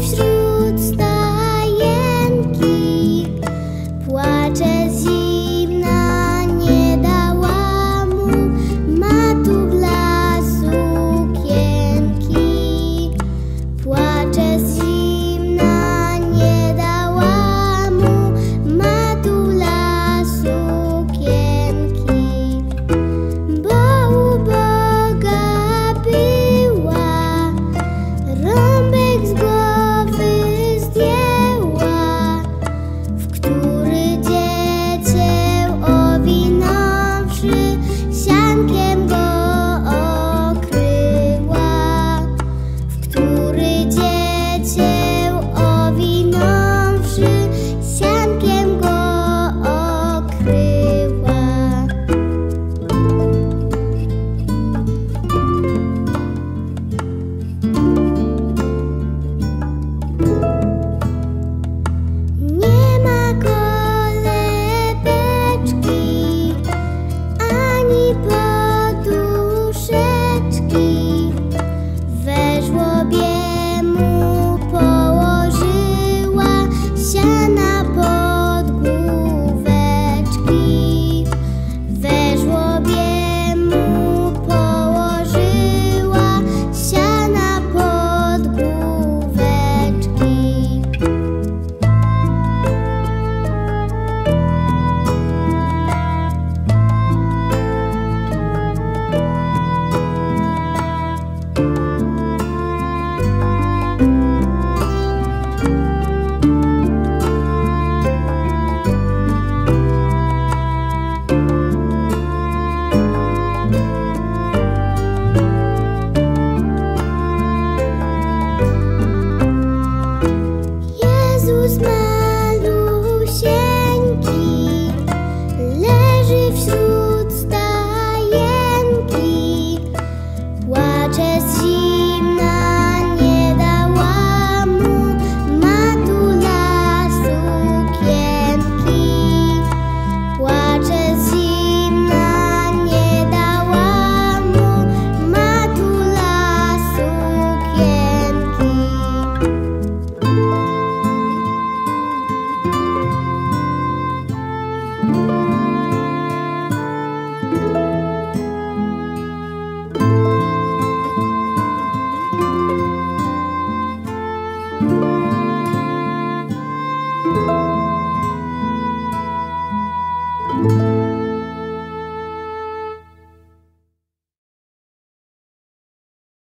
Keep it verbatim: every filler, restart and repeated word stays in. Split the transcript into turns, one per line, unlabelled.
wśród stajenki, płacze zimna, nie dała mu matugla sukienki. Płacze zimna, nie dała mu matugla sukienki, bo uboga była, rąbek z głowy zdjęła, w który dziecię owinąwszy, siankiem go okryła, w który dziecię owinąwszy, siankiem go okryła. Nie ma kolebeczki ani poduszeczki, we żłobie mu położyła siana podgłóweczki. We żłobie mu położyła siana podgłóweczki. Jezus malusieńki leży wśród stajenki, płacze z zimna, nie dała mu matula sukienki. Płacze z zimna, nie dała mu matula sukienki. Thank you.